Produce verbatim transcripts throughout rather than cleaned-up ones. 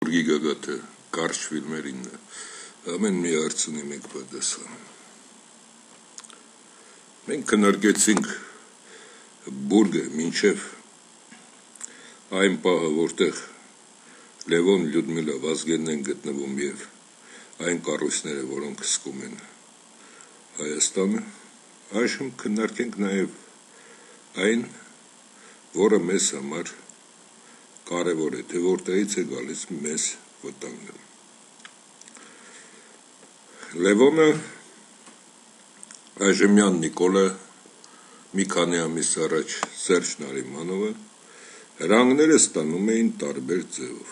Գորգի գագաթը կարճ ֆիլմերին ամեն մի հարց ունի մեկ պատասխան։ Մենք քննարկեցինք բուրգը մինչև այն պահը, որտեղ Լևոն, Լյուդմիլա, Վազգենն են գտնվում եւ այն կառույցները, որոնք հսկում են Հայաստանը, այժմ քննարկենք նաեւ այն, որը մեզ համար կարևոր է, թե որտեղից է գալիս մեզ վտանգը։ Լևոնը, այժմյան Նիկոլը, մի քանի ամիս առաջ Սերժ Նարիմանովը հրանգները ստանում էին տարբեր ձևով։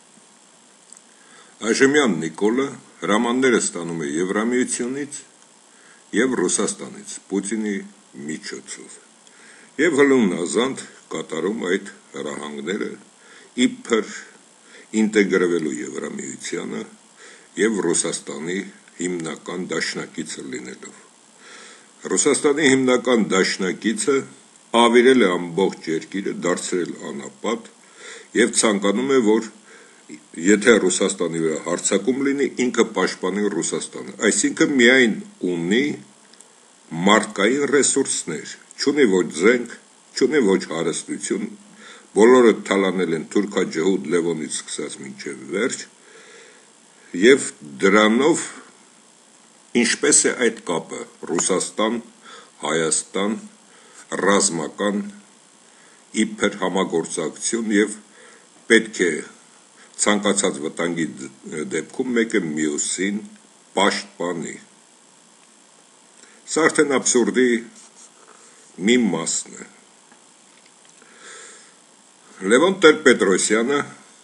Այժմյան Նիկոլը հրամանները ստանում է Եվրամիությունից եւ Ռուսաստանից, Պուտինի միջոցով, եւ հլունազանդ կատարում այդ հրահանգները իբր ինտեգրվելու Եվրամիությանը եւ Ռուսաստանի հիմնական դաշնակիցը լինելով։ Ռուսաստանի հիմնական դաշնակիցը ավիրել է ամբողջ երկիրը, դարձրել անապատ եւ ցանկանում է, որ եթե Ռուսաստանի վրա հարձակում լինի, ինքը պաշտպանի Ռուսաստանը, այսինքն միայն ունի մարդկային ռեսուրսներ, չունի ոչ զենք, չունի ոչ հարստություն, բոլորը թալանել են թուրքաջհուդ Լևոնից սկսած մինչև վերջ, եւ դրանով ինչպես է այդ կապը Ռուսաստան, Հայաստան, ռազմական իբր համագործակցություն եւ պետք է ցանկացած վտանգի դեպքում մեկը մյուսին պաշտպանի։ Սա արդեն աբսուրդի մի մասն է։ Լևոն Տեր-Պետրոսյանը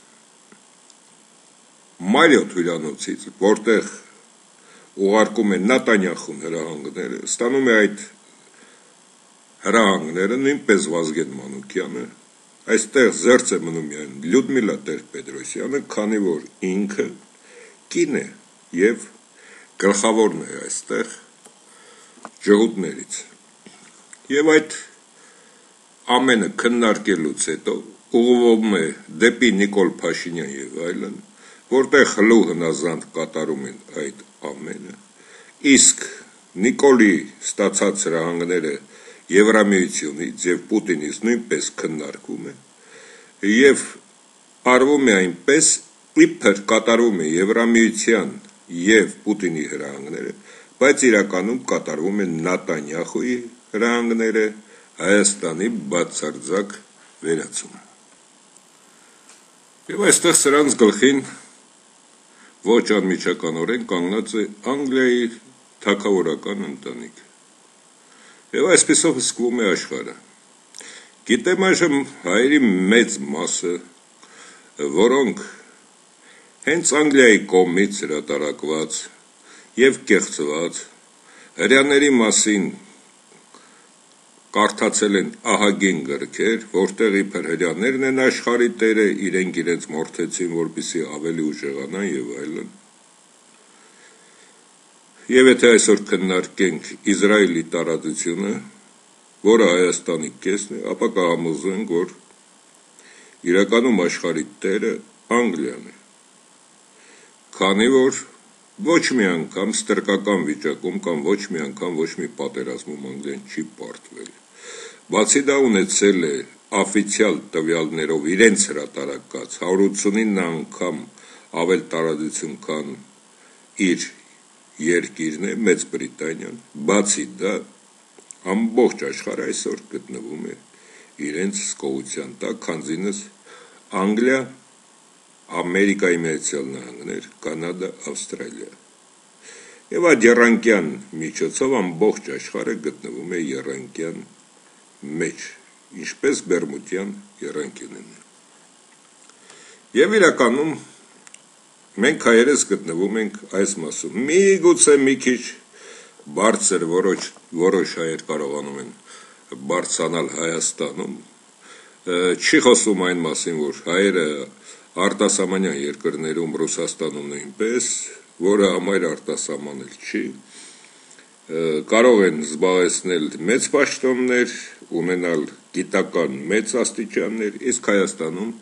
Մարիոթ հյուրանոցից, որտեղ ուղարկում է Նատանյախուն հրահանգները, ստանում է այդ հրահանգները նույնպես Վազգեն Մանուկյանը, այստեղ զերծ է մնում միայն Լյուդմիլա Տեր-Պետրոսյանը, քանի որ ինքը կին է եւ գլխավորն է այստեղ ջհուդներից։ Եվ այդ ամենը քննարկելուց հետո ուղղվում է դեպի Նիկոլ Փաշինյան եւ այլն, որտեղ հլու հնազանդ կատարում են այդ ամենը, իսկ Նիկոլի ստացած հրահանգները Եվրամիությունից եւ Պուտինից նույնպես քննարկում է եւ արվում է այնպես, իբր կատարվում է Եվրամիության եւ Պուտինի հրահանգները, բայց իրականում կատարվում է Նատանյախուի հրահանգները, Հայաստանի բացարձակ վերացումը։ Եվ այստեղ սրանց գլխին ոչ անմիջականորեն կանգնած է Անգլիայի թագավորական ընտանիք։ Եվ այսպիսով հսկվում է աշխարհը։ Գիտեմ այժմ հայերի մեծ մասը, որոնք հենց Անգլիայի կողմից հրատարակված եւ կեղծված հրյաների մասին կարդացել են ահագին գրքեր, որտեղ իբր հրյաներն են աշխարհի տերը, իրենք իրենց մորթեցին, որպեսզի ավելի ուժեղանան եւ այլն։ Եվ եթե այսօր քննարկենք Իսրայելի տարածությունը, որը Հայաստանի կեսն է, ապա կհամոզենք, որ իրականում աշխարհի տերը Անգլիան է, քանի որ ոչ մի անգամ ստրկական վիճակում կամ ոչ մի անգամ ոչ մի պատերազմում Անգլիան չի պարտվել։ Բացի դա ունեցել է օֆիցիալ տվյալներով իրենց հրատարակած հարյուր ութսունինը անգամ ավել տարածություն, քան իր երկիրն է, Մեծ Բրիտանիան, բացի դա ամբողջ աշխարհը այսօր գտնվում է իրենց հսկողության տակ, քանզինս Անգլիա, Ամերիկայի Միացյալ Նահանգներ, Կանադա, Ավստրալիա։ Եվ այդ եռանկյան միջոցով ամբողջ աշխարհը գտնվում է եռանկյան մեջ, ինչպես Բերմուդյան եռանկյունն է։ Եվ իրականում մենք հայերս գտնվում ենք այս մասում։ Միգուցե մի քիչ բարձր որոշ որոշ հայեր կարողանում են բարձրանալ Հայաստանում, չի խոսում այն մասին, որ հայերը արտասահմանյան երկրներում, Ռուսաստանում նույնպես, որը համայր արտասահմանել չի, կարող են զբաղեցնել մեծ պաշտոններ, ունենալ գիտական մեծ աստիճաններ, իսկ Հայաստանում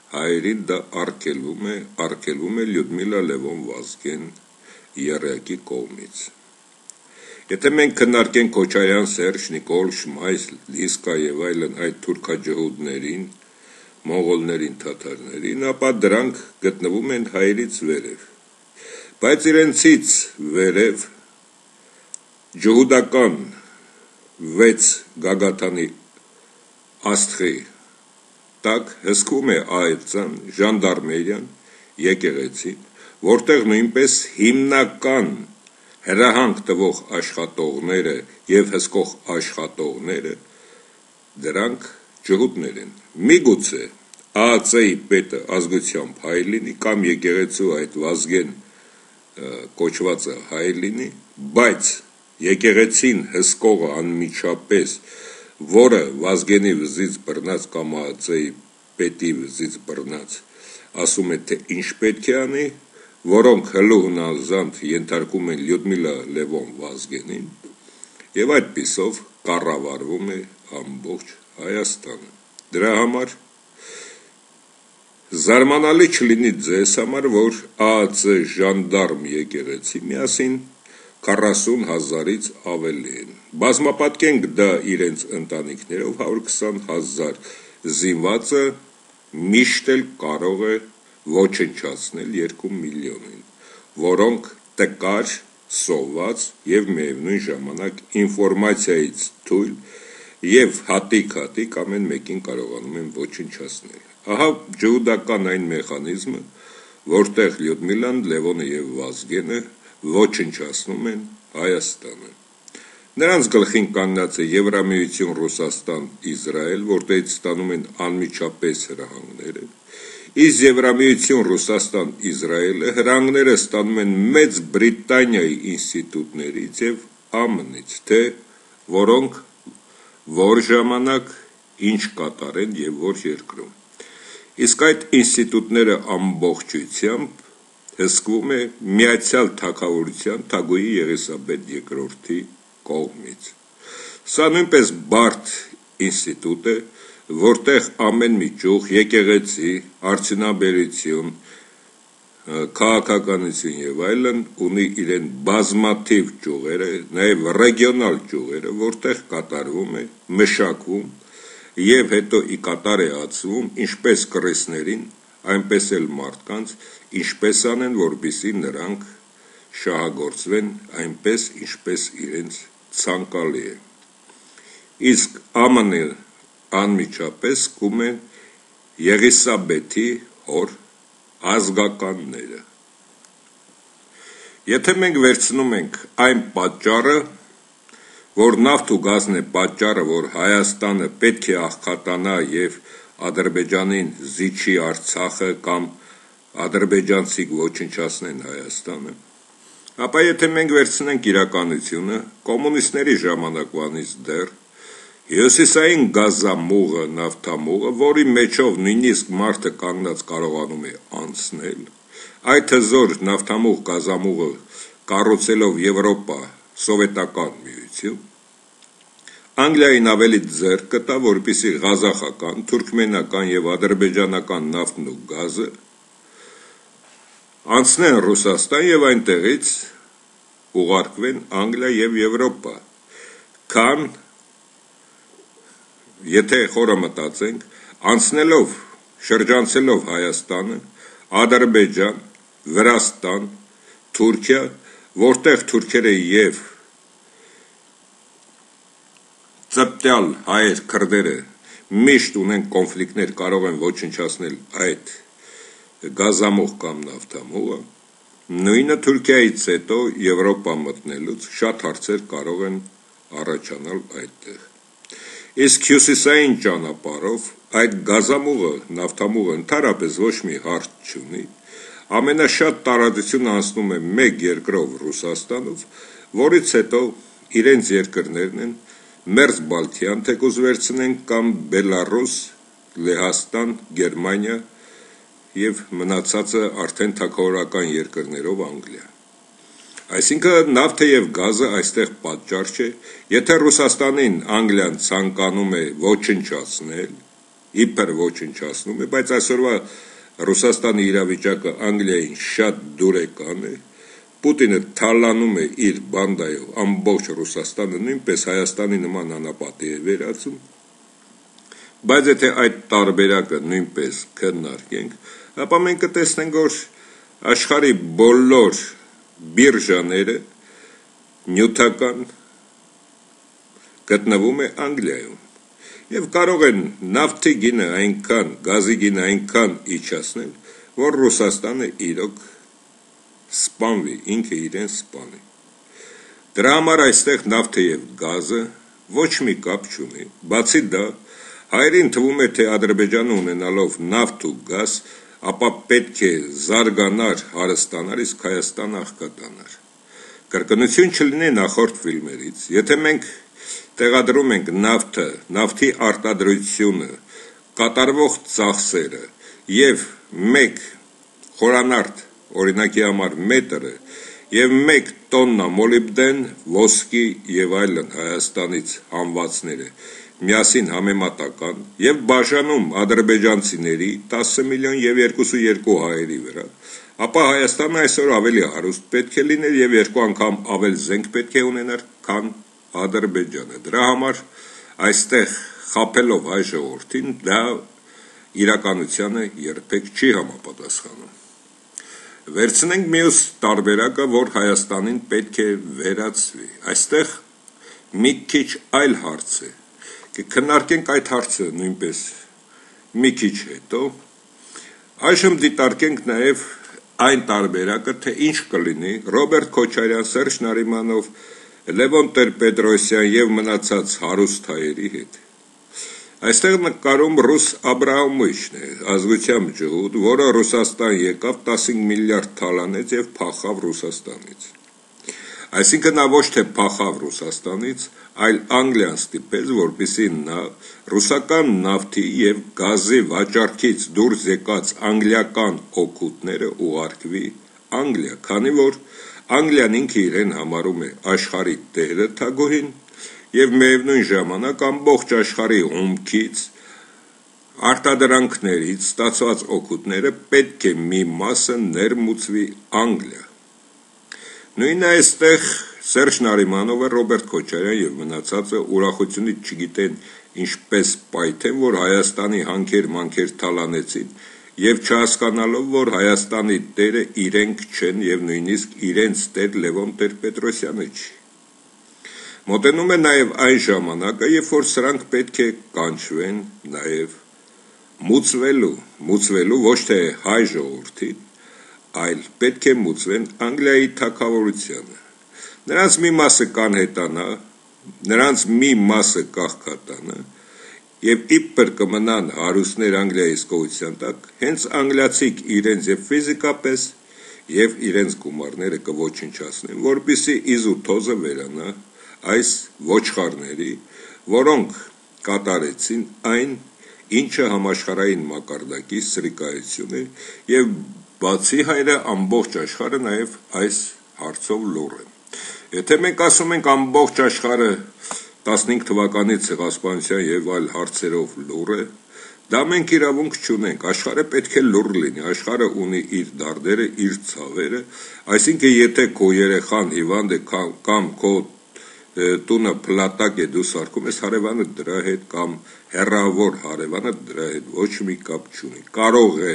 հայերին դա արգելվում է, արգելվում է Լյուդմիլա Լևոն Վազգեն Եռյակի կողմից։ Եթե մենք քննարկենք Քոչարյան Սերժ, Նիկոլ Շմայլ, Լիսկա եւ այլն այդ թուրքաջհուդներին, մոնղոլներին, թաթարներին, ապա դրանք գտնվում են հայերից վերև։ Բայց իրենցից վերև ջհուդական վեց գագաթանի աստղի տակ հսկվում է Այծան, ժանդարմերիան, եկեղեցին, որտեղ նույնպես հիմնական հրահանգ տվող աշխատողները եւ հսկող աշխատողները դրանք ջհուդներ են։ Միգուցե ԱԱՑ-ի պետը ազգությամբ հայ լինի կամ եկեղեցու այդ Վազգեն կոչվածը հայ լինի, բայց եկեղեցին հսկողը անմիջապես, որը Վազգենի վզից բռնած կամ ԱԱՑ-ի պետի վզից բռնած, ասում է, թե ինչ պետք է անի, որոնք հլուհնազանդ ենթարկում են Լյուդմիլա Լևոն Վազգենին, եւ այդպիսով կառավարվում է ամբողջ Հայաստանը։ Դրա համար զարմանալի չլինի ձեզ համար, որ ԱԱՑ ժանդարմ եկեղեցի միասին քառասուն հազարից ավելի են։ Բազմապատկենք դա իրենց ընտանիքներով հարյուր քսան հազար զինվածը միշտ էլ կարող է ոչնչացնել երկու միլիոնին, որոնք տկար, սոված եւ միևնույն ժամանակ ինֆորմացիայից թույլ եւ հատիկ-հատիկ ամեն մեկին կարողանում են ոչնչացնել։ Ահա ջհուդական այն մեխանիզմը, որտեղ Լյուդմիլան, Լևոնը եւ Վազգենը ոչնչացնում են Հայաստանը։ Նրանց գլխին կանգնած է Եվրամիություն, Ռուսաստան, Իսրայել, որտեղից ստանում են անմիջապես հրահանգները, իսկ Եվրամիություն, Ռուսաստան, Իսրայելը հրահանգները ստանում են Մեծ Բրիտանիայի ինստիտուտներից եւ ԱՄՆ-ից, թե որոնք որ ժամանակ ինչ կատարեն եւ որ երկրում։ Իսկ այդ ինստիտուտները ամբողջությամբ հսկվում է Միացյալ Թագավորության Թագուհի Եղիսաբեթ երկրորդի կողմից։ Սա նույնպես բարդ ինստիտուտ է, որտեղ ամեն մի ճյուղ, եկեղեցի, արդյունաբերություն, քաղաքականություն եւ այլն ունի իրեն բազմաթիվ ճյուղերը, նաեւ ռեգիոնալ ճյուղերը, որտեղ կատարվում է, մշակվում եւ հետո ի կատար է ածվում ինչպես կռիսներին, այնպես էլ մարդկանց, ինչպես անեն, որպեսզի նրանք շահագործվեն այնպես, ինչպես իրենց ցանկալի է։ Իսկ ԱՄՆ-ը անմիջապես կում է Եղիսաբեթի հոր ազգականները։ Եթե մենք վերցնում ենք այն պատճառը, որ նավթ ու գազն է պատճառը, որ Հայաստանը պետք է աղքատանա եւ Ադրբեջանին զիջի Արցախը կամ ադրբեջանցիք ոչնչացնեն Հայաստանը, ապա եթե մենք վերցնենք իրականությունը, կոմունիստների ժամանակվանից դեռ հյուսիսային գազամուղը, նավթամուղը, որի մեջով նույնիսկ մարդը կանգնած կարողանում է անցնել, այդ հզոր նավթամուղ գազամուղը կառուցելով Եվրոպա, սովետական միություն, Անգլիային ավելի ձեռք կտա, որպեսզի ղազախական, թուրքմենական եւ ադրբեջանական նավթն ու գազը անցնեն Ռուսաստան եւ այնտեղից ուղարկվեն Անգլիա եւ Եվրոպա, քան եթե խորը մտածենք, անցնելով, շրջանցելով Հայաստանը, Ադրբեջան, Վրաստան, Թուրքիա, որտեղ թուրքերը եւ ծպտյալ հայեր, քրդերը միշտ ունեն կոնֆլիկտներ, կարող են ոչնչացնել այդ գազամուղ կամ նավթամուղը, նույնը Թուրքիայից հետո Եվրոպա մտնելուց շատ հարցեր կարող են առաջանալ այդտեղ։ Իսկ հյուսիսային ճանապարհով այդ գազամուղը, նավթամուղը ընդհանրապես ոչ մի հարց չունի, ամենաշատ տարածությունը անցնում է մեկ երկրով Ռուսաստանով, որից հետո իրենց երկրներն են Մերձ Բալթյան թեկուզ վերցնենք կամ Բելարուս, Լեհաստան, Գերմանիա եւ մնացածը արդեն թագավորական երկրներով Անգլիա։ Այսինքն նավթը եւ գազը այստեղ պատճառ չէ, եթե Ռուսաստանին Անգլիան ցանկանում է ոչնչացնել, իբր ոչնչացնում է, բայց այսօրվա Ռուսաստանի իրավիճակը Անգլիային շատ դուրեկան է, Պուտինը թալանում է իր բանդայով ամբողջ Ռուսաստանը, նույնպես Հայաստանի նման անապատի է վերածում, բայց եթե այդ տարբերակը նույնպես քննարկենք, ապա մենք կտեսնենք, որ աշխարհի բոլոր բիրժաները նյութական գտնվում է Անգլիայում եւ կարող են նավթի գինը այնքան, գազի գինը այնքան իջացնել, որ Ռուսաստանը իրոք սպանվի, ինքը իրեն սպանի։ Դրա համար այստեղ նավթը եւ գազը ոչ մի կապ չունի, բացի դա, հայերին թվում է, թե Ադրբեջանը ունենալով նավթ ու գազ, ապա պետք է զարգանար, հարստանար, իսկ Հայաստանը աղքատանար։ Կրկնություն չլինի նախորդ ֆիլմերից, եթե մենք տեղադրում ենք նավթը, նավթի արտադրությունը, կատարվող ծախսերը եւ մեկ խորանարդ, օրինակի համար մետրը եւ մեկ տոննա մոլիբդեն, ոսկի եւ այլն Հայաստանից հանվածները միասին համեմատական եւ բաժանում ադրբեջանցիների տասը միլիոն եւ երկուսը երկու հայերի վրա, ապա Հայաստանը այսօր ավելի հարուստ պետք է լիներ եւ երկու անգամ ավել զենք պետք է ունենար, քան Ադրբեջանը։ Դրա համար այստեղ խաբելով հայ ժողովրդին դա իրականությանը երբեք չի համապատասխանում։ Վերցնենք մյուս տարբերակը, որ Հայաստանին պետք է վերացվի։ Այստեղ մի քիչ այլ հարց է։ Կքննարկենք այդ հարցը նույնպես մի քիչ հետո։ Այժմ դիտարկենք նաև այն տարբերակը, թե ինչ կլինի Ռոբերտ Քոչարյան, Սերժ Նարիմանով, Լևոն Տեր-Պետրոսյան եւ մնացած հարուստ հայերի հետ։ Այստեղ նկարում ռուս Աբրահամովիչն է, ազգությամբ ջհուդ, որը Ռուսաստան եկավ, տասնհինգ միլիարդ թալանեց եւ փախավ Ռուսաստանից։ Այսինքն նա ոչ թե փախավ Ռուսաստանից, այլ Անգլիան ստիպեց, որպեսզի նա ռուսական նավթի եւ գազի վաճառքից դուրս եկած անգլիական օգուտները ուղարկվի Անգլիա, քանի որ Անգլիան ինքը իրեն համարում է աշխարհի տերը թագուհին եւ միևնույն ժամանակ ամբողջ աշխարհի հումքից, արտադրանքներից ստացված օգուտները պետք է մի մասը ներմուծվի Անգլիա։ Նույնն այստեղ Սերժ Նարիմանովը, Ռոբերտ Քոչարյան եւ մնացածը ուրախությունից չգիտեն ինչպես պայթեն, որ Հայաստանի հանքեր մանքեր թալանեցին եւ չհասկանալով, որ Հայաստանի տերը իրենք չեն եւ նույնիսկ իրենց տեր Լևոն Տեր-Պետրոսյանը չի։ Մոտենում է նաեւ այն ժամանակը, երբ որ սրանք պետք է կանչվեն նաեւ մուծվելու, մուծվելու ոչ թե հայ ժողովրդին, այլ պետք է մուծվեն Անգլիայի թագավորությանը։ Նրանց մի մասը կանհետանա, նրանց մի մասը կաղքատանա եւ իբր կմնան հարուստներ Անգլիայի իսկողության տակ, հենց անգլիացիք իրենց եւ ֆիզիկապես եւ իրենց գումարները կոչնչացնեն, որպեսզի իզու թոզը վերանա այս ոչխարների, որոնք կատարեցին այն, ինչը համաշխարհային մակարդակի սրիկայություն է եւ բացի հայրը ամբողջ աշխարհը նաեւ այս հարցով լուռ է։ Եթե մենք ասում ենք ամբողջ աշխարհը տասնհինգ թվականի ցեղասպանության եւ այլ հարցերով լուռ է, դա մենք իրավունք չունենք, աշխարհը պետք է լուռ լինի, աշխարհը ունի իր դարդերը, իր ցավերը, այսինքն եթե քո երեխան հիվանդ է կամ քո տունը փլատակ է դու սարքում ես, հարևանը դրա հետ կամ հեռավոր հարևանը դրա հետ ոչ մի կապ չունի, կարող է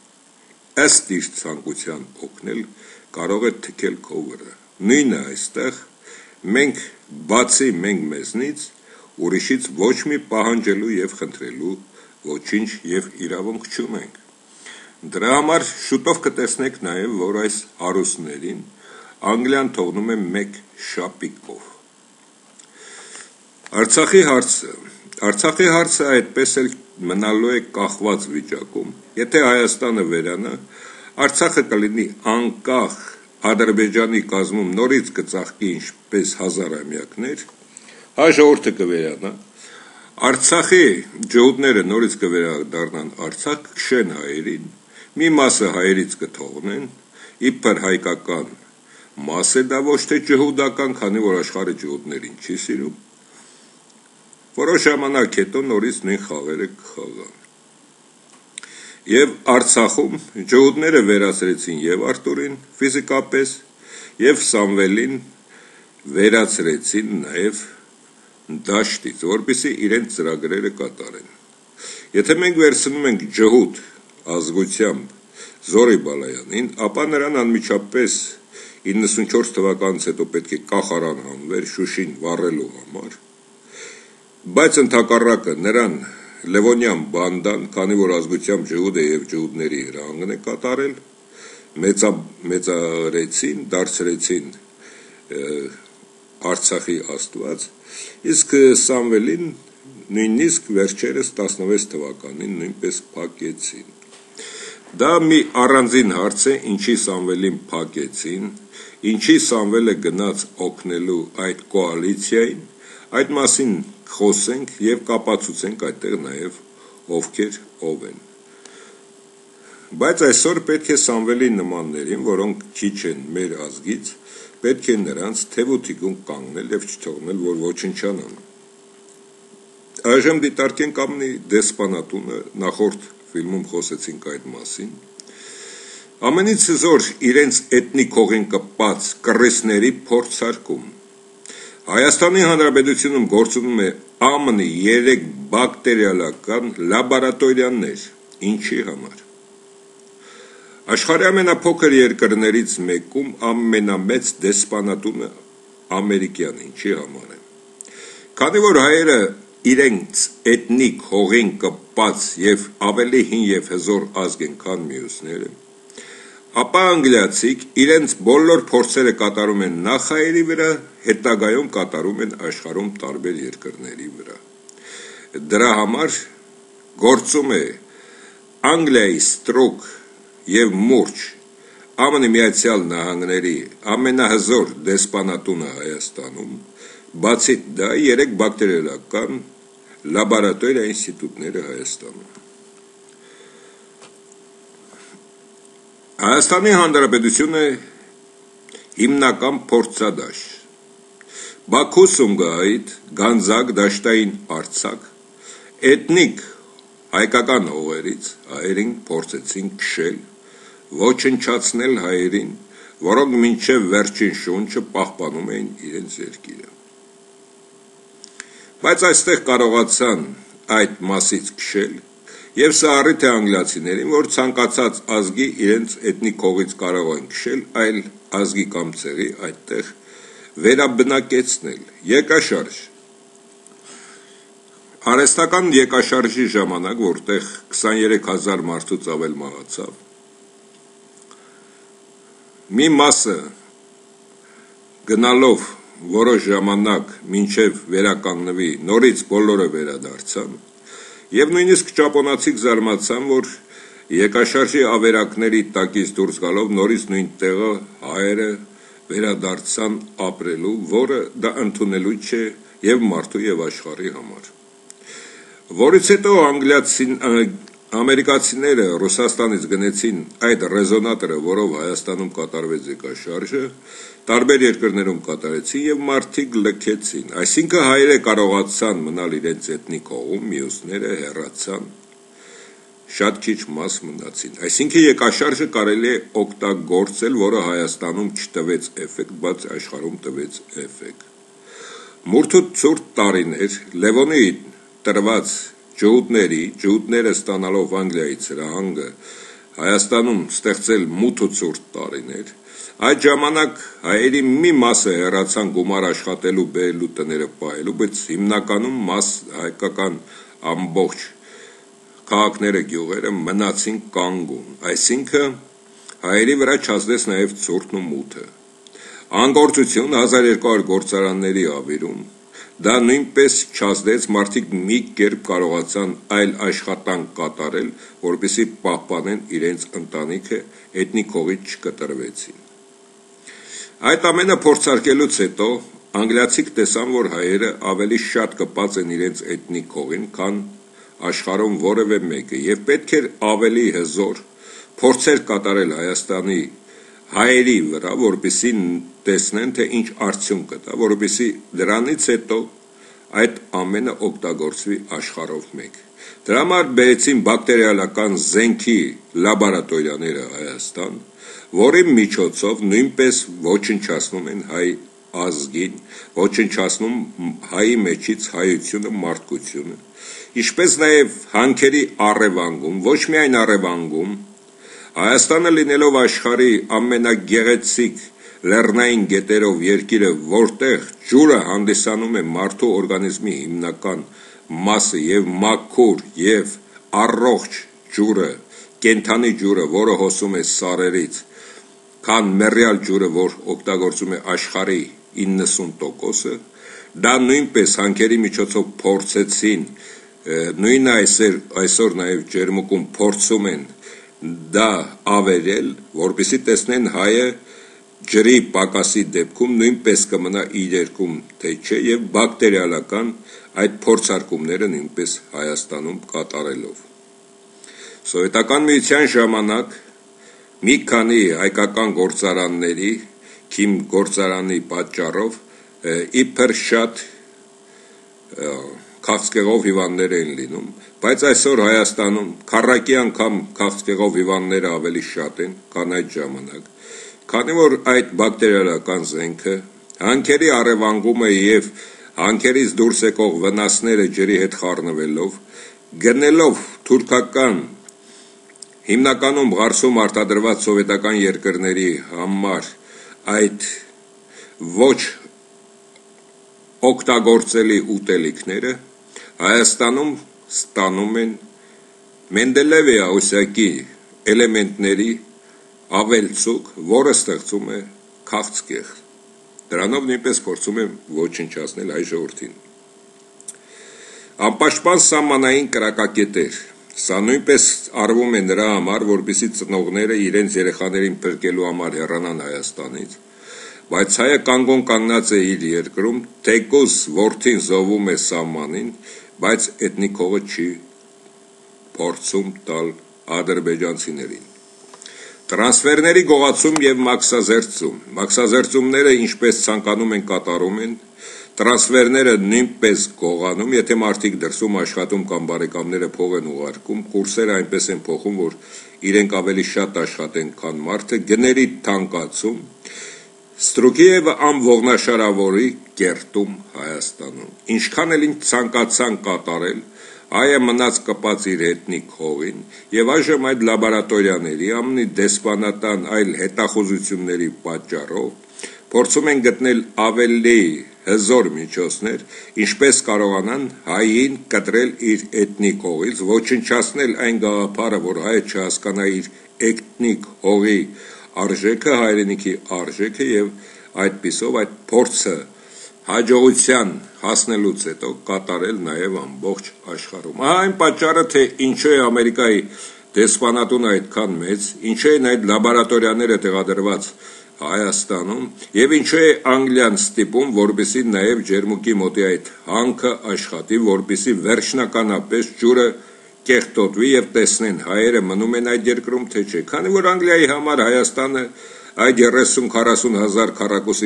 ըստ իր ցանկության օգնել, կարող է թքել քո վրա։ Նույնը այստեղ մենք բացի մենք մեզնից ուրիշից ոչ մի պահանջելու եւ խնդրելու ոչինչ եւ իրավունք չունենք։ Դրա համար շուտով կտեսնեք նաեւ, որ այս հարուստներին Անգլիան թողնում է մեկ շապիկով։ Արցախի հարցը Արցախի հարցը այդպես էլ մնալու է կախված վիճակում։ Եթե Հայաստանը վերանա, Արցախը կլինի անկախ Ադրբեջանի կազմում նորից կծաղկի ինչպես հազարամյակներ, հայ ժողովուրդը կվերանա, Արցախի ջհուդները նորից կվերադառնան Արցախ, կշեն հայերին, մի մասը հայերից կթողնեն, իբր հայկական մաս է դա ոչ թե ջհուդական, քանի որ աշխարհը ջհուդներին չի սիրում, որոշ ժամանակ հետո նորից նույն խաղերը կխաղան։ Եվ Արցախում ջհուդները վերացրեցին եւ Արտուրին ֆիզիկապես եւ Սամվելին վերացրեցին նաեւ դաշտից, որպեսզի իրենց ծրագրերը կատարեն։ Եթե մենք վերցնում ենք ջհուդ ազգությամբ Զորի Բալայանին, ապա նրան անմիջապես իննսունչորս թվականից հետո պետք է կախարան հանվեր Շուշին վառելու համար, բայց ընդհակառակը նրան Լևոնյան բանդան, քանի որ ազգությամբ ջհուդ է եւ ջհուդների հրահանգն է կատարել, մեծա, մեծարեցին, դարձրեցին Արցախի Աստված, իսկ Սամվելին նույնիսկ վերջերս տասնվեց թվականին նույնպես փակեցին։ Դա մի առանձին հարց է, ինչի Սամվելին փակեցին, ինչի Սամվելը գնաց օգնելու այդ կոալիցիային, այդ մասին խոսենք եւ կապացուցենք այդտեղ նաեւ ովքեր ով են։ Բայց այսօր պետք է Սամվելի նմաններին, որոնք քիչ են մեր ազգից, պետք է նրանց թևութիկուն կանգնել եւ չթողնել, որ ոչնչանան։ Այժմ դիտարկենք ամնի դեսպանատունը, նախորդ ֆիլմում խոսեցինք այդ մասին։ Ամենից զոր իրենց էթնիկ հողին կպած կռիսների փորձարկում։ Հայաստանի Հանրապետությունում գործում է ԱՄՆ-ի երեք բակտերիալական լաբորատորիաներ, ինչի համար։ Աշխարհի ամենափոքր երկրներից մեկում ամենամեծ դեսպանատունը ամերիկյան, ինչի համար է։ Քանի որ հայերը իրենց էթնիկ հողին կպած եւ ավելի հին եւ հզոր ազգ են, քան մյուսները, ապա անգլիացիք իրենց բոլոր փորձերը կատարում են նախ հայերի վրա, հետագայում կատարում են աշխարհում տարբեր երկրների վրա։ Դրա համար գործում է Անգլիայի ստրուկ եւ մուրջ ԱՄՆ Միացյալ Նահանգների ամենահզոր դեսպանատունը Հայաստանում, բացի դա երեք բակտերիալական լաբորատորիա ինստիտուտները Հայաստանում։ Հայաստանի Հանրապետությունը հիմնական փորձադաշտ։ Բաքու, Սումգայիթ, Գանձակ, Դաշտային Արցախ էթնիկ հայկական հողերից հայերին փորձեցին քշել, ոչնչացնել հայերին, որոնք մինչև վերջին շունչը պահպանում էին իրենց երկիրը։ Բայց այստեղ կարողացան այդ մասից քշել եւ սա առիթ է անգլիացիներին, որ ցանկացած ազգի իրենց էթնիկ հողից կարող են քշել այլ ազգի կամ ցեղի այդտեղ վերաբնակեցնել։ Երկաշարժ։ Արհեստական երկաշարժի ժամանակ, որտեղ քսաներեք հազար մարդուց ավել մահացավ, մի մասը գնալով որոշ ժամանակ մինչև վերականգնվի, նորից բոլորը վերադարձան, եւ նույնիսկ ճապոնացիք զարմացան, որ երկաշարժի ավերակների տակից դուրս գալով նորից նույն տեղը հայերը վերադարձան ապրելու, որը դա ընդունելու չէ եւ մարդու եւ աշխարհի համար։ Որից հետո անգլիացին ամերիկացիները Ռուսաստանից գնեցին այդ ռեզոնատորը, որով Հայաստանում կատարվեց երկաշարժը, տարբեր երկրներում կատարեցին եւ մարդիկ լքեցին, այսինքն հայերը կարողացան մնալ իրենց էթնիկ հողում, մյուսները հեռացան, շատ քիչ մաս մնացին, այսինքն երկաշարժը կարելի է օգտագործել, որը Հայաստանում չտվեց էֆեկտ, բայց աշխարհում տվեց էֆեկտ։ Մուրթ ու ցուրտ տարիներ Լևոնի տրված ջհուդների, ջհուդները ստանալով Անգլիայից հրահանգը Հայաստանում ստեղծել մութ ու ցուրտ տարիներ, այդ ժամանակ հայերի մի մասը հեռացան գումար աշխատելու, բերելու, տները պահելու, բայց հիմնականում մաս հայկական ամբողջ քաղաքները, գյուղերը մնացին կանգուն, այսինքն հայերի վրա չազդեց նաև ցուրտն ու մութը։ Անգործություն հազար երկու հարյուր գործարանների ավիրում, դա նույնպես չազդեց, մարդիկ մի կերպ կարողացան այլ աշխատանք կատարել, որպեսզի պահպանեն իրենց ընտանիքը, էթնիկ հողից չկտրվեցին։ Այդ ամենը փորձարկելուց հետո անգլիացիք տեսան, որ հայերը ավելի շատ կպած են իրենց էթնիկ հողին, քան աշխարհում որևէ մեկը, եւ պետք էր ավելի հզոր փորձեր կատարել Հայաստանի հայերի վրա, որպեսզի տեսնեն, թե ինչ արդյունք կտա, որպեսզի դրանից հետո այդ ամենը օգտագործվի աշխարհով մեկ։ Դրա համար բերեցին բակտերիալական զենքի լաբորատորիաները Հայաստան, որի միջոցով նույնպես ոչնչացնում են հայ ազգին, ոչնչացնում հայի մեջից հայությունը, մարդկությունը, ինչպես նաև հանքերի առևանգում, ոչ միայն առևանգում, Հայաստանը լինելով աշխարհի ամենագեղեցիկ լեռնային գետերով երկիրը, որտեղ ջուրը հանդիսանում է մարդու օրգանիզմի հիմնական մասը եւ մաքուր եւ առողջ ջուրը, կենդանի ջուրը, որը հոսում է սարերից, քան մեռյալ ջուրը, որ օգտագործում է աշխարհի իննսուն տոկոսը, դա նույնպես հանքերի միջոցով փորձեցին, նույնը այսօր այսօր նաեւ ջերմուկում փորձում են դա ավերել, որպեսզի տեսնեն հայը ջրի պակասի դեպքում նույնպես կմնա իր երկում, թե չէ, եւ բակտերիալական այդ փորձարկումները նույնպես Հայաստանում կատարելով։ Սովետական միության ժամանակ մի քանի հայկական գործարանների, Քիմ գործարանի պատճառով իբր շատ քաղցկեղով հիվանդներ են լինում, բայց այսօր Հայաստանում քառակի անգամ քաղցկեղով հիվանդները ավելի շատ են, քան այդ ժամանակ, քանի որ այդ բակտերիալական զենքը հանքերի առևանգումը եւ հանքերից դուրս եկող վնասները ջրի հետ խառնվելով, գնելով թուրքական հիմնականում Ղարսում արտադրված սովետական երկրների համար այդ ոչ օգտագործելի ուտելիքները Հայաստանում ստանում են Մենդելևի ասյակի էլեմենտների ավելցուկ, որը ստեղծում է քաղցկեղ։ Դրանով նույնպես փորձում են ոչնչացնել հայ ժողովրդին։ Անպաշտպան սահմանային կրակակետեր, սա նույնպես արվում է նրա համար, որպեսզի ծնողները իրենց երեխաներին փրկելու համար հեռանան Հայաստանից, բայց հայը կանգուն կանգնած է իր երկրում, թեկուզ որդին զոհվում է սահմանին, բայց էթնիկ հողը չի փորձում տալ ադրբեջանցիներին։ Տրանսֆերների գողացում եւ մաքսազերծում։ Մաքսազերծումները ինչպես ցանկանում են կատարում են, տրանսֆերները նույնպես գողանում, եթե մարդիկ դրսում աշխատում կամ բարեկամները փող են ուղարկում, կուրսերը այնպես են փոխում, որ իրենք ավելի շատ աշխատեն, քան մարդը, գների թանկացում, ստրուկի եւ անողնաշարավորի կերտում Հայաստանում։ Ինչքան էլ ինչ ցանկացան կատարել, Այը մնաց կպած իր էթնիկ հողին եւ այժմ այդ լաբորատորիաների ամնի դեսպանատան այլ հետախուզությունների պատճառով փորձում են գտնել ավելի հզոր միջոցներ, ինչպես կարողանան հային կտրել իր էթնիկ հողից, ոչնչացնել այն գաղափարը, որ հայը չհասկանա իր էթնիկ հողի արժեքը, հայրենիքի արժեքը եւ այդպիսով այդ փորձը հաջողության հասնելուց հետո կատարել նաև ամբողջ աշխարհում։ Ահա այն պատճառը, թե ինչու է Ամերիկայի դեսպանատունը այդքան մեծ, ինչու են այդ լաբորատորիաները տեղադրված Հայաստանում եւ ինչու է Անգլիան ստիպում, որպեսզի նաև ջերմուկի մոտի այդ հանքը աշխատի, որպեսզի վերջնականապես ջուրը կեղտոտվի եւ տեսնեն հայերը մնում են այդ երկրում թե չէ։ Քանի որ Անգլիայի համար Հայաստանը այդ երեսուն-քառասուն հազար քառակուսի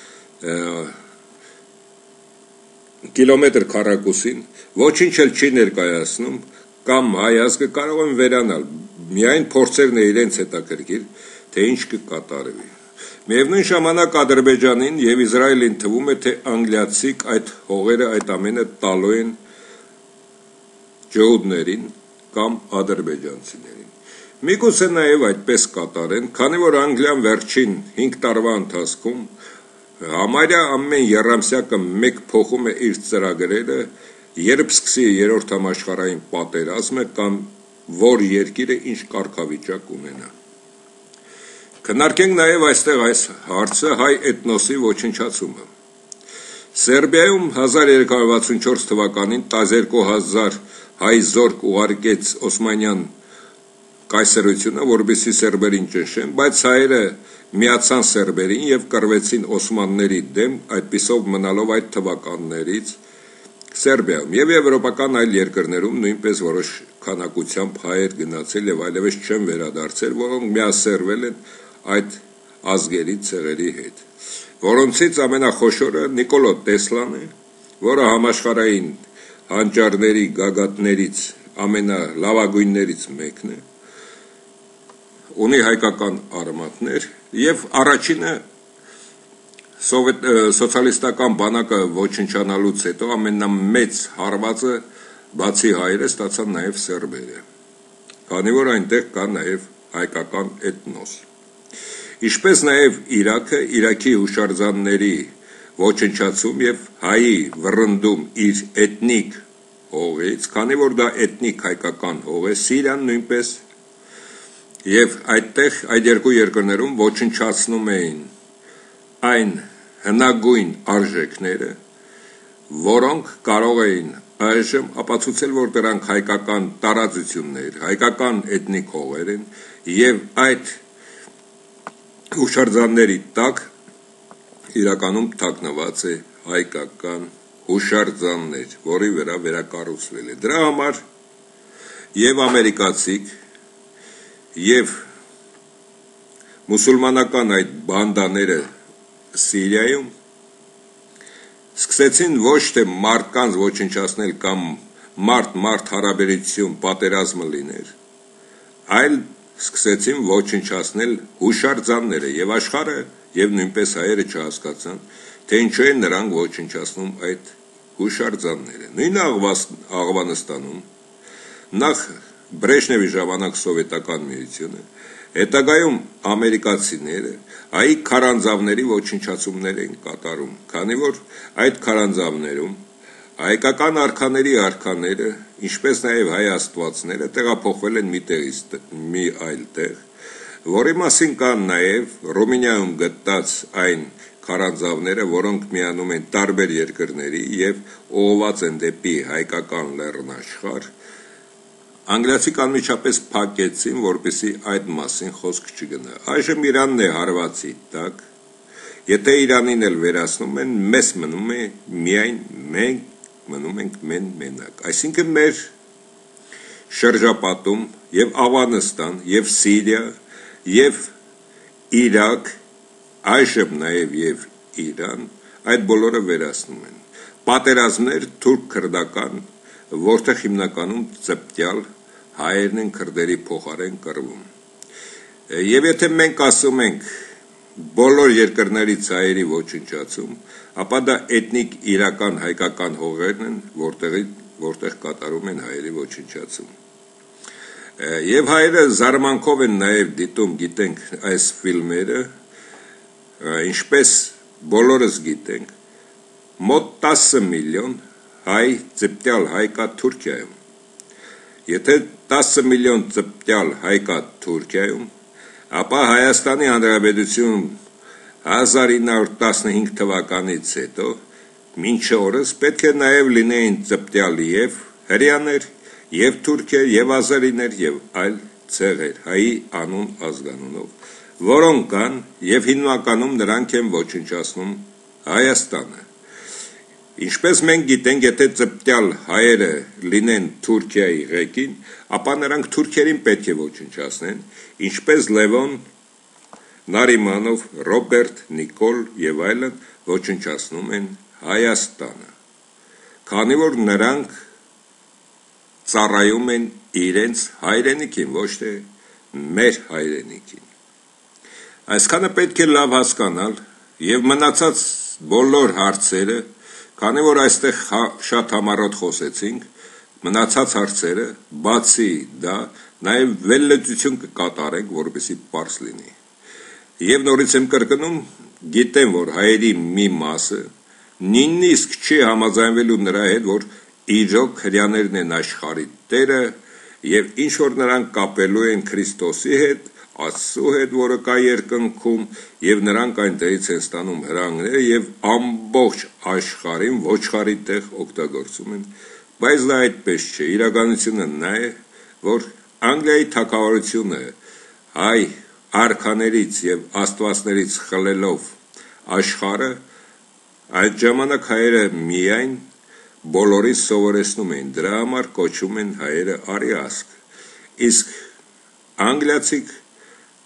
կիլոմետր քառակուսին ոչինչ էլ չի ներկայացնում, կամ հայ ազգը կարող են վերանալ, միայն փորձերն է իրենց հետաքրքիր, թե ինչ կկատարվի։ Միևնույն ժամանակ Ադրբեջանին եւ Իսրայելին թվում է, թե անգլիացիք այդ հողերը այդ ամենը տալու են ջհուդներին կամ ադրբեջանցիներին։ Միգուցե նաեւ այդպես կատարեն, քանի որ Անգլիան վերջին հինգ տարվա ընթացքում համարյա ամեն եռամսյակը մեկ փոխում է իր ծրագրերը, երբ սկսի երրորդ համաշխարհային պատերազմը կամ որ երկիրը ինչ կարգավիճակ ունենա։ Քննարկենք նաև այստեղ այս հարցը հայ էթնոսի ոչնչացումը։ Սերբիայում հազար երեք հարյուր վաթսունչորս թվականին տասներկու հազար հայ զորք ուղարկեց Օսմանյան կայսրությունը, որպեսզի սերբերին ճնշեն, բայց հայերը միացան սերբերին եւ կռվեցին օսմանների դեմ, այդպիսով մնալով այդ թվականներից Սերբիայում եւ եվրոպական այլ երկրներում նույնպես որոշ քանակությամբ հայեր գնացել եւ այլևս չեն վերադարձել, որոնք միասերվել են այդ ազգերի ցեղերի հետ, որոնցից ամենախոշորը Նիկոլա Տեսլան է, որը համաշխարհային հանճարների գագաթներից ամենալավագույններից մեկն է, ունի հայկական արմատներ եւ առաջինը սովետ սոցիալիստական բանակը ոչնչանալուց հետո ամենամեծ հարվածը բացի հայերը ստացան նաեւ սերբերը, քանի որ այնտեղ կա նաեւ հայկական էթնոս, ինչպես նաեւ Իրաքը, Իրաքի հուշարձանների ոչնչացում եւ հայի վռնդում իր էթնիկ հողից, քանի որ դա էթնիկ հայկական հող է, Սիրիան նույնպես եւ այդտեղ այդ երկու երկրներում ոչնչացնում էին այն հնագույն արժեքները, որոնք կարող էին այժմ ապացուցել, որ դրանք հայկական տարածություններ, հայկական էթնիկ հողեր են եւ այդ հուշարձանների տակ իրականում թաքնված է հայկական հուշարձաններ, որի վրա վերակառուցվել է։ Դրա համար եւ ամերիկացիք եւ մուսուլմանական այդ բանդաները Սիրիայում սկսեցին ոչ թե մարդկանց ոչնչացնել կամ մարդ-մարդ հարաբերություն պատերազմը լիներ, այլ սկսեցին ոչնչացնել հուշարձանները եւ աշխարհը եւ նույնպես հայերը չհասկացան, թե ինչու են նրանք ոչնչացնում այդ հուշարձանները։ Նույն Աղվանստանում նախ Բրեժնևի ժամանակ սովետական միությունը, հետագայում ամերիկացիները այ քարանձավների ոչնչացումներ են կատարում, քանի որ այդ քարանձավներում հայկական արքաների արքաները, ինչպես նաև հայ աստվածները տեղափոխվել են մի տեղից մի այլ տեղ, որի մասին կան նաև Ռումինիայում գտած այն քարանձավները, որոնք միանում են տարբեր երկրների եւ ուղղված են դեպի հայկական լեռնաշխարհ, անգլիացիք անմիջապես փակեցին, որպեսզի այդ մասին խոսք չգնա։ Այժմ Իրանն է հարվածի տակ, եթե Իրանին էլ վերացնում են, մեզ մնում է միայն մենք մնում ենք մեն մենակ։ Այսինքն մեր շրջապատում եւ Աֆղանստան, եւ Սիրիա, եւ Իրաք, այժմ նաեւ եւ Իրան, այդ բոլորը վերացնում են։ Պատերազմներ թուրք-քրդական, որտեղ հիմնականում ծպտյալ հայերն են քրդերի փոխարեն կռվում։ Եվ եթե մենք ասում ենք բոլոր երկրներից հայերի ոչնչացում, ապա դա էթնիկ իրական հայկական հողերն են, որտեղ որտեղ կատարում են հայերի ոչնչացում։ Եվ հայերը զարմանքով են նաև դիտում, գիտենք այս ֆիլմերը, ինչպես բոլորս գիտենք, մոտ տասը միլիոն հայ ծպտյալ հայ կա Թուրքիայում։ Եթե տասը միլիոն ծպտյալ հայ կա Թուրքիայում, ապա Հայաստանի Հանրապետությունում հազար ինը հարյուր տասնհինգ թվականից հետո մինչ օրս պետք է նաև լինեին ծպտյալ եւ հրեաներ, եւ թուրքեր, եւ ազերիներ, եւ այլ ցեղեր հայի անուն ազգանունով, որոնք կան եւ հիմնականում նրանք են ոչնչացնում Հայաստանը։ Ինչպես մենք գիտենք, եթե ծպտյալ հայերը լինեն Թուրքիայի ղեկին, ապա նրանք թուրքերին պետք է ոչնչացնեն, ինչպես Լևոն, Նարիմանով, Ռոբերտ, Նիկոլ եւ այլն ոչնչացնում են Հայաստանը, քանի որ նրանք ծառայում են իրենց հայրենիքին, ոչ թե մեր հայրենիքին։ Այսքանը պետք է լավ հասկանալ եւ մնացած բոլոր հարցերը, քանի որ այստեղ շատ համառոտ խոսեցինք, մնացած հարցերը, բացի դա, նաև վերլուծություն կկատարենք, որպեսզի պարզ լինի։ Եվ նորից եմ կրկնում, գիտեմ, որ հայերի մի մասը նույնիսկ չի համաձայնվելու նրա հետ, որ իրոք հրեաներն են աշխարհի տերը եւ ինչ որ նրանք կապելու են Քրիստոսի հետ, Աստծո հետ, որը կա երկնքում, եւ նրանք այնտեղից են ստանում հրանգները եւ ամբողջ աշխարհին ոչխարի տեղ օգտագործում են, բայց դա այդպես չէ։ Իրականությունը նա է, որ Անգլիայի թագավորությունը հայ արքաներից եւ աստվածներից խլելով աշխարհը, այդ ժամանակ հայերը միայն բոլորին սովորեցնում են, դրա համար կոչում են հայերը արիասկ, իսկ անգլիացիք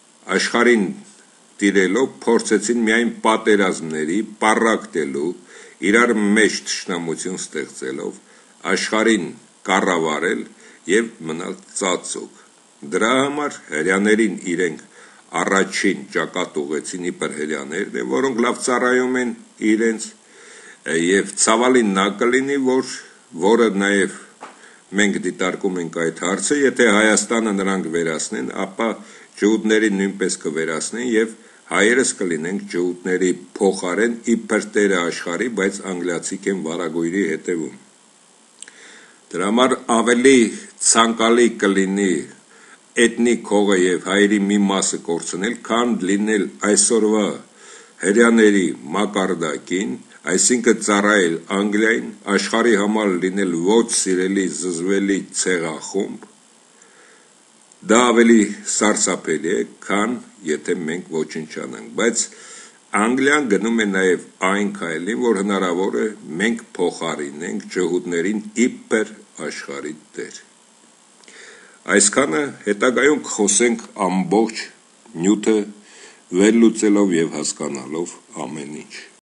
աշխարհին տիրելով փորձեցին միայն պատերազմների, պառակտելու իրար մեջ թշնամություն ստեղծելով, աշխարհին կառավարել եւ մնալ ծածուկ։ Դրա համար հրեաներին իրենք առաջին ճակատ ուղեցին իբր հրեաներն են, որոնք լավ ծառայում են իրենց, եւ ցավալին նա կլինի, որ որը նաեւ մենք դիտարկում ենք այդ հարցը, եթե Հայաստանը նրանք վերացնեն, ապա ջհուդներին նույնպես կվերացնեն եւ հայերս կլինենք ջհուդների փոխարեն իբր տերը աշխարհի, բայց անգլիացիք են վարագույրի հետևում։ Դրա համար ավելի ցանկալի կլինի էթնիկ հողը եւ հայերի մի մասը կորցնել, քան լինել այսօրվա հրեաների մակարդակին, այսինքն ծառայել Անգլիային, աշխարհի համար լինել ոչ սիրելի, զզվելի ցեղախումբ, դա ավելի սարսափելի է, քան եթե մենք ոչնչանանք, բայց Անգլիան գնում է նաև այն քայլին, որ հնարավոր է մենք փոխարինենք ջհուդներին իբր աշխարհի տեր։ Այսքանը հետագայում կխոսենք ամբողջ նյութը վերլուծելով եւ հասկանալով ամեն ինչ։